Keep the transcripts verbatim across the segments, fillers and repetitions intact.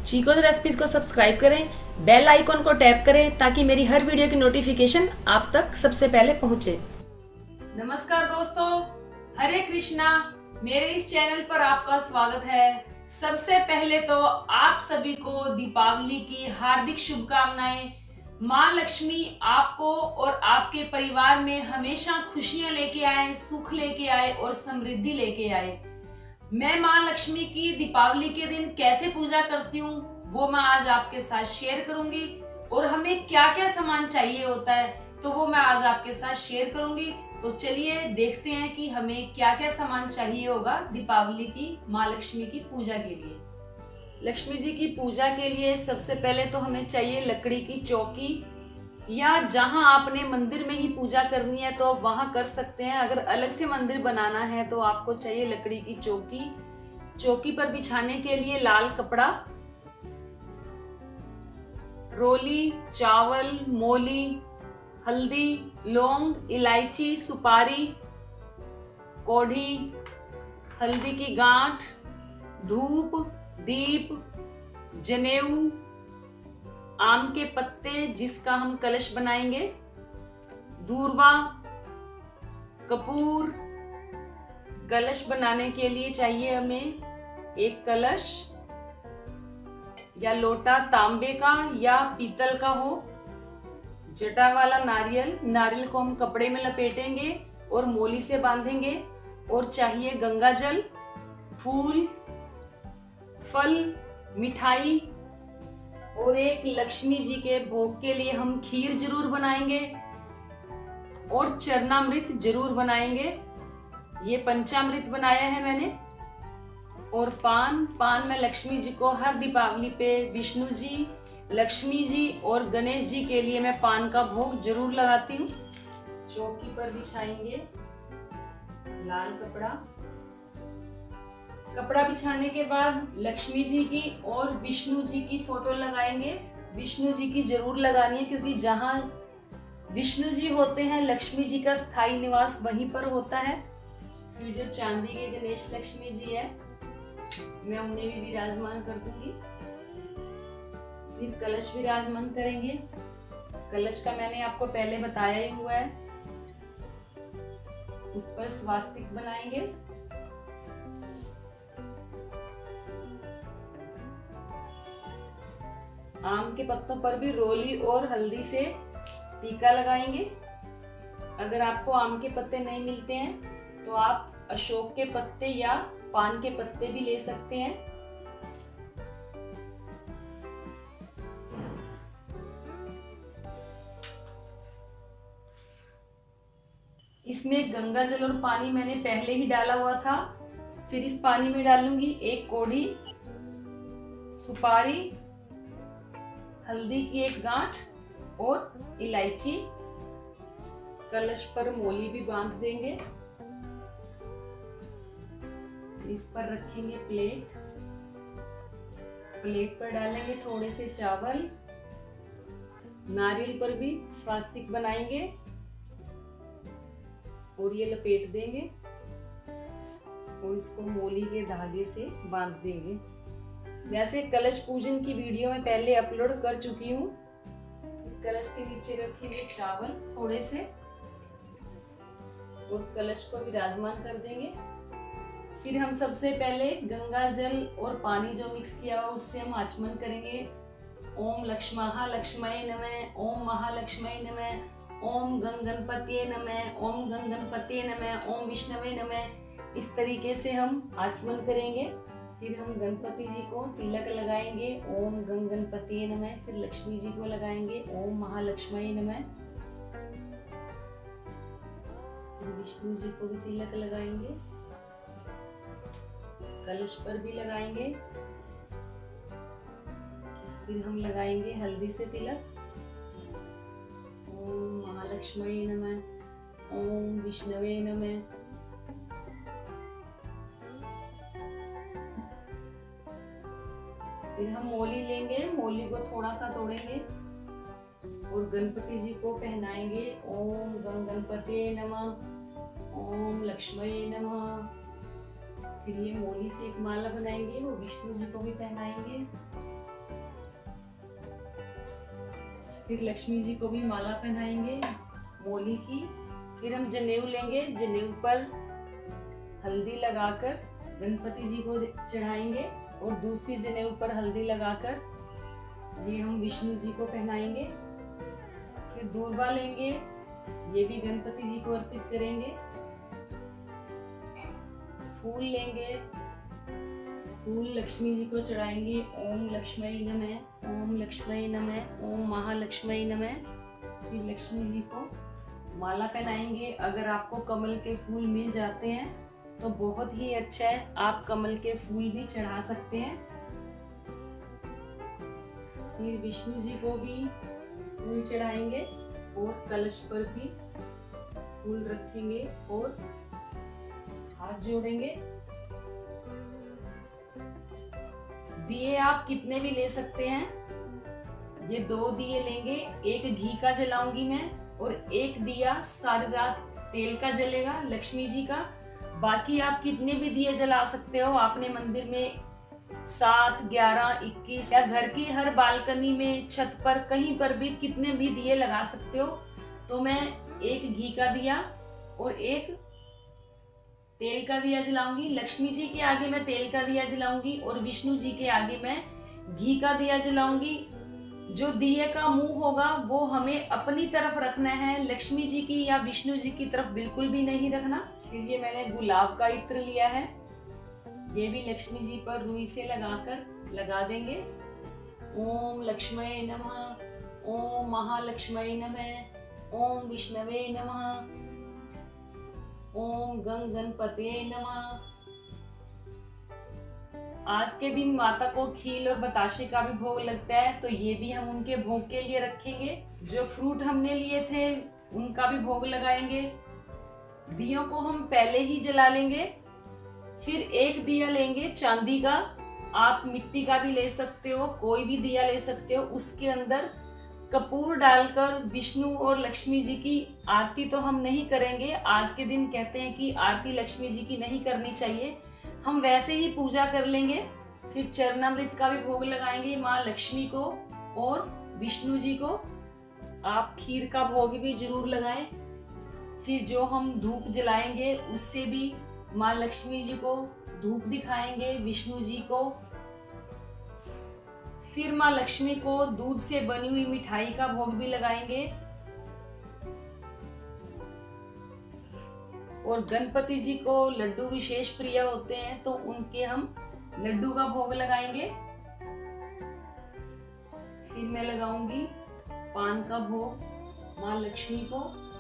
चीकोज़ recipes को subscribe करें, bell icon को टैप करें ताकि मेरी हर वीडियो की नोटिफिकेशन आप तक सबसे पहले पहुंचे। नमस्कार दोस्तों, हरे कृष्णा। मेरे इस चैनल पर आपका स्वागत है। सबसे पहले तो आप सभी को दीपावली की हार्दिक शुभकामनाएं। माँ लक्ष्मी आपको और आपके परिवार में हमेशा खुशियां लेके आए, सुख लेके आए और समृद्धि लेके आए। मैं माँ लक्ष्मी की दीपावली के दिन कैसे पूजा करती हूँ वो मैं आज आपके साथ शेयर करूंगी, और हमें क्या क्या सामान चाहिए होता है तो वो मैं आज आपके साथ शेयर करूंगी। तो चलिए देखते हैं कि हमें क्या क्या सामान चाहिए होगा दीपावली की माँ लक्ष्मी की पूजा के लिए। लक्ष्मी जी की पूजा के लिए सबसे पहले तो हमें चाहिए लकड़ी की चौकी, या जहां आपने मंदिर में ही पूजा करनी है तो वहां कर सकते हैं। अगर अलग से मंदिर बनाना है तो आपको चाहिए लकड़ी की चौकी। चौकी पर बिछाने के लिए लाल कपड़ा, रोली, चावल, मोली, हल्दी, लौंग, इलायची, सुपारी, कौड़ी, हल्दी की गांठ, धूप, दीप, जनेऊ, आम के पत्ते जिसका हम कलश बनाएंगे, दूर्वा, कपूर। कलश बनाने के लिए चाहिए हमें एक कलश या लोटा तांबे का या पीतल का हो, जटा वाला नारियल। नारियल को हम कपड़े में लपेटेंगे और मोली से बांधेंगे। और चाहिए गंगा जल, फूल, फल, मिठाई, और एक लक्ष्मी जी के भोग के लिए हम खीर जरूर बनाएंगे और चरणामृत जरूर बनाएंगे। ये पंचामृत बनाया है मैंने। और पान पान में लक्ष्मी जी को हर दीपावली पे विष्णु जी, लक्ष्मी जी और गणेश जी के लिए मैं पान का भोग जरूर लगाती हूँ। चौकी पर बिछाएंगे लाल कपड़ा। कपड़ा बिछाने के बाद लक्ष्मी जी की और विष्णु जी की फोटो लगाएंगे। विष्णु जी की जरूर लगानी है क्योंकि जहां विष्णु जी होते हैं लक्ष्मी जी का स्थायी निवास वहीं पर होता है। फिर जो चांदी के गणेश लक्ष्मी जी है मैं उन्हें भी विराजमान कर दूंगी। फिर कलश विराजमान करेंगे। कलश का मैंने आपको पहले बताया ही हुआ है। उस पर स्वास्तिक बनाएंगे। आम के पत्तों पर भी रोली और हल्दी से टीका लगाएंगे। अगर आपको आम के पत्ते नहीं मिलते हैं तो आप अशोक के पत्ते या पान के पत्ते भी ले सकते हैं। इसमें गंगा जल और पानी मैंने पहले ही डाला हुआ था। फिर इस पानी में डालूंगी एक कौड़ी, सुपारी, हल्दी की एक गांठ और इलायची। कलश पर मोली भी बांध देंगे। इस पर रखेंगे प्लेट। प्लेट पर डालेंगे थोड़े से चावल। नारियल पर भी स्वास्तिक बनाएंगे और ये लपेट देंगे और इसको मोली के धागे से बांध देंगे। वैसे कलश पूजन की वीडियो मैं पहले अपलोड कर चुकी हूँ। कलश के नीचे रखेंगे चावल थोड़े से और कलश को विराजमान कर देंगे। फिर हम सबसे पहले गंगा जल और पानी जो मिक्स किया हुआ उससे हम आचमन करेंगे। ओम लक्ष्महा लक्ष्मये नमः, ओम महालक्ष्मये नमः, ओम गंग गणपतिये नमः, ओम गंग गणपतिये नमः, ओम विष्णवे नमः। इस तरीके से हम आचमन करेंगे। फिर हम गणपति जी को तिलक लगाएंगे, ओम गंग गणपतिये नमः। फिर लक्ष्मी जी को लगाएंगे, ओम महालक्ष्मये नमः। फिर विष्णु जी को भी तिलक लगाएंगे, कलश पर भी लगाएंगे। फिर हम लगाएंगे हल्दी से तिलक, ओम महालक्ष्मये नमः, ओम विष्णवे नमः। फिर हम मोली लेंगे, मोली को थोड़ा सा तोड़ेंगे और गणपति जी को पहनाएंगे। ओम गंग गणपतिये नमः, ओम लक्ष्मये नमः। फिर ये मोली से एक माला बनाएंगे, वो विष्णु जी को भी पहनाएंगे। फिर लक्ष्मी जी को भी माला पहनाएंगे मोली की। फिर हम जनेऊ लेंगे, जनेऊ पर हल्दी लगाकर गणपति जी को चढ़ाएंगे और दूसरी जनेऊ पर हल्दी लगाकर ये हम विष्णु जी को पहनाएंगे। फिर दूर्वा लेंगे, ये भी गणपति जी को अर्पित करेंगे। फूल लेंगे, फूल लक्ष्मी जी को चढ़ाएंगे। ओम लक्ष्मी नमः, ओम लक्ष्मी नमः, ओम महालक्ष्मी नमः। फिर लक्ष्मी जी को माला पहनाएंगे। अगर आपको कमल के फूल मिल जाते हैं तो बहुत ही अच्छा है, आप कमल के फूल भी चढ़ा सकते हैं। फिर विष्णु जी को भी फूल चढ़ाएंगे और कलश पर भी फूल रखेंगे और हाथ जोड़ेंगे। दिए आप कितने भी ले सकते हैं। ये दो दिए लेंगे, एक घी का जलाऊंगी मैं और एक दिया सारी रात तेल का जलेगा लक्ष्मी जी का। बाकी आप कितने भी दिए जला सकते हो अपने मंदिर में, सात, ग्यारह, इक्कीस या घर की हर बालकनी में, छत पर, कहीं पर भी कितने भी दिए लगा सकते हो। तो मैं एक घी का दिया और एक तेल का दिया जलाऊंगी। लक्ष्मी जी के आगे मैं तेल का दिया जलाऊंगी और विष्णु जी के आगे मैं घी का दिया जलाऊंगी। जो दिए का मुंह होगा वो हमें अपनी तरफ रखना है, लक्ष्मी जी की या विष्णु जी की तरफ बिल्कुल भी नहीं रखना। फिर ये मैंने गुलाब का इत्र लिया है, ये भी लक्ष्मी जी पर रुई से लगाकर लगा देंगे। ओम लक्ष्मी नमः, ओम महालक्ष्मी नमः, ओम विष्णवे नमः, ओम गंग गणपते नमः। आज के दिन माता को खीर और बताशे का भी भोग लगता है, तो ये भी हम उनके भोग के लिए रखेंगे। जो फ्रूट हमने लिए थे उनका भी भोग लगाएंगे। दियों को हम पहले ही जला लेंगे। फिर एक दिया लेंगे चांदी का, आप मिट्टी का भी ले सकते हो, कोई भी दिया ले सकते हो। उसके अंदर कपूर डालकर विष्णु और लक्ष्मी जी की आरती तो हम नहीं करेंगे। आज के दिन कहते हैं कि आरती लक्ष्मी जी की नहीं करनी चाहिए, हम वैसे ही पूजा कर लेंगे। फिर चरणामृत का भी भोग लगाएंगे माँ लक्ष्मी को और विष्णु जी को। आप खीर का भोग भी जरूर लगाएं। फिर जो हम धूप जलाएंगे उससे भी माँ लक्ष्मी जी को धूप दिखाएंगे, विष्णु जी को। फिर माँ लक्ष्मी को दूध से बनी हुई मिठाई का भोग भी लगाएंगे और गणपति जी को लड्डू विशेष प्रिय होते हैं, तो उनके हम लड्डू का भोग लगाएंगे। फिर मैं लगाऊंगी पान का भोग माँ लक्ष्मी को,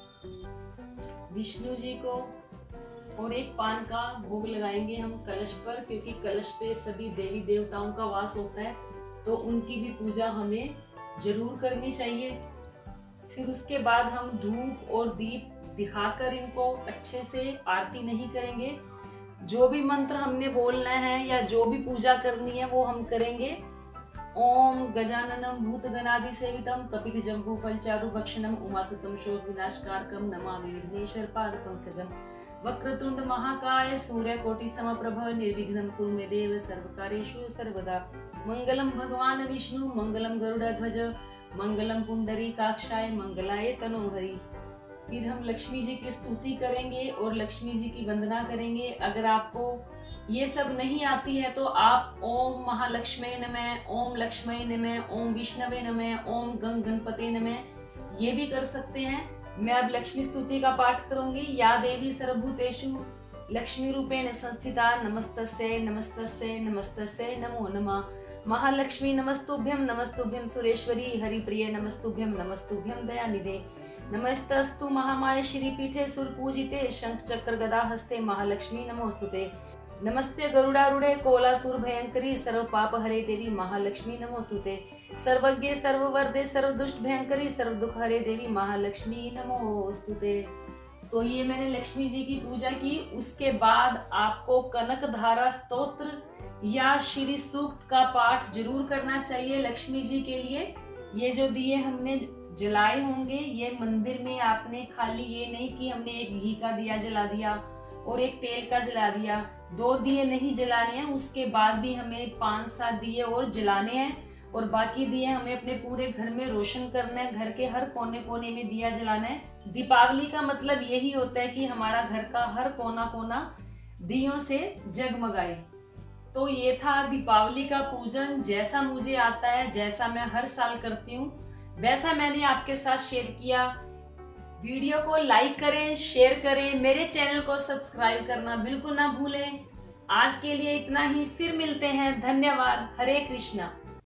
विष्णु जी को, और एक पान का भोग लगाएंगे हम कलश पर, क्योंकि कलश पे सभी देवी देवताओं का वास होता है, तो उनकी भी पूजा हमें जरूर करनी चाहिए। फिर उसके बाद हम धूप और दीप दिखाकर इनको अच्छे से आरती नहीं करेंगे। जो भी मंत्र हमने बोलना है या जो भी पूजा करनी है वो हम करेंगे। ओम गजाननम भूतगणादि सेवितम कपित जम्बू फलचारु भक्षणम उमासुतम शोक विनाशकारकम नमामि विघ्नेश्वर पाद पंकजम वक्रतुंड महाकाय सूर्यकोटि समप्रभ निर्विघ्नं कुरु मे देव सर्वकार्येषु सर्वदा। मंगलम भगवान विष्णु मंगलम गरुड़ध्वज मंगलम पुंडरीकाक्षाय मंगलाय तनोहरि। फिर हम लक्ष्मी जी की स्तुति करेंगे और लक्ष्मी जी की वंदना करेंगे। अगर आपको ये सब नहीं आती है तो आप ओम महालक्ष्मी नमः, ओम लक्ष्मी नमः, ओम विष्णवे नमः, ओम गंग गणपते नमः ये भी कर सकते हैं। मैं अब लक्ष्मी स्तुति का पाठ करूंगी। या देवी सर्वभूतेषु लक्ष्मी रूपेण संस्थिता नमस्तस्यै नमस्तस्यै नमस्तस्यै नमो नमः। महालक्ष्मी नमस्तुभ्यं नमस्तुभ्यं सुरेश्वरी हरिप्रिय नमस्तुभ्यं नमस्तुभ्यं दयानिधे। नमस्तस्तु महामाय श्रीपीठे सुरपूजिते शंख चक्र गदा हस्ते महालक्ष्मी नमोस्तुते। नमस्ते गरुड़ारूढ़े कोलासुर भयंकरी सर्व पाप हरे देवी महालक्ष्मी नमोस्तुते। सर्वज्ञे सर्ववर्दे सर्वदुष्ट भयंकरी सर्व दुख हरे देवी महालक्ष्मी नमोस्तुते। तो ये मैंने लक्ष्मी जी की पूजा की। उसके बाद आपको कनक धारा स्तोत्र या श्री सूक्त का पाठ जरूर करना चाहिए लक्ष्मी जी के लिए। ये जो दिए हमने जलाए होंगे ये मंदिर में आपने खाली ये नहीं कि हमने एक घी का दिया जला दिया और एक तेल का जला दिया, दो दिए नहीं जलाने हैं। उसके बाद भी हमें पांच सात दिए और जलाने हैं। और बाकी दिए हमें अपने पूरे घर में रोशन करना है, घर के हर कोने कोने में दिया जलाना है। दीपावली का मतलब यही होता है कि हमारा घर का हर कोना कोना दियों से जगमगाए। तो ये था दीपावली का पूजन, जैसा मुझे आता है, जैसा मैं हर साल करती हूँ वैसा मैंने आपके साथ शेयर किया। वीडियो को लाइक करें, शेयर करें, मेरे चैनल को सब्सक्राइब करना बिल्कुल ना भूलें। आज के लिए इतना ही, फिर मिलते हैं। धन्यवाद। हरे कृष्णा।